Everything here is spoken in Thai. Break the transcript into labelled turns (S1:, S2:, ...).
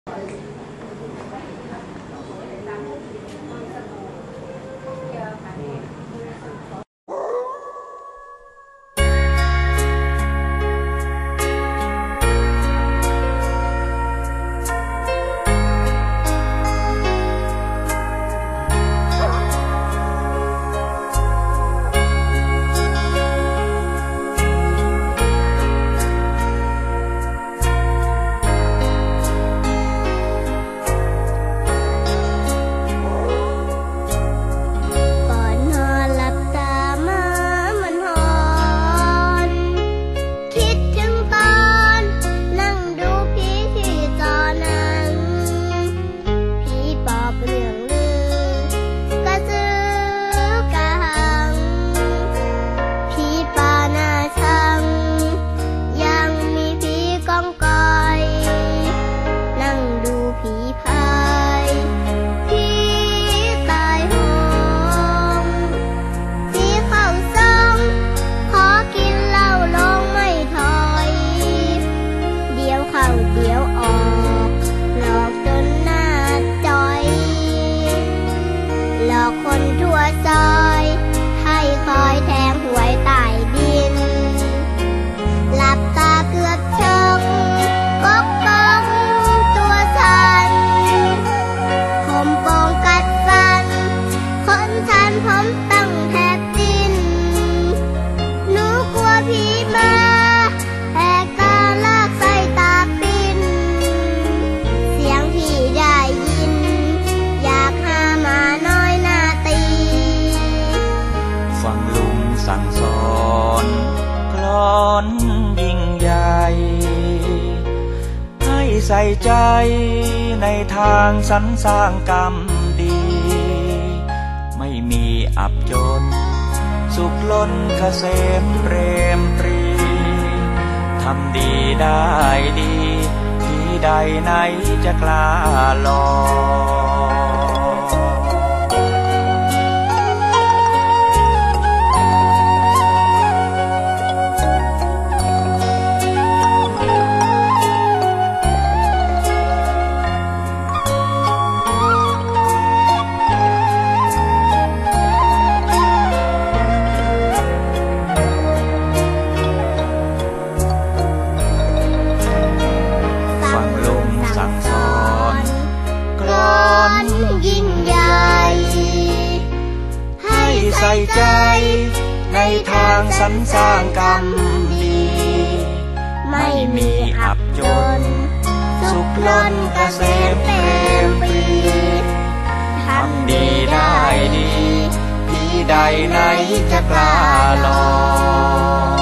S1: ใส่ใจในทางสรรสร้างกรรมดีไม่มีอับจนสุขล้นเกษมเปรมปรีทำดีได้ดีที่ใดไหนจะกล้าลองใส่ใจในทางสรรสร้างกรรมดีไม่มีอับจนสุขล้นเกษมเปรมปรีทำดีได้ดีที่ใดไหนจะกล้าลอง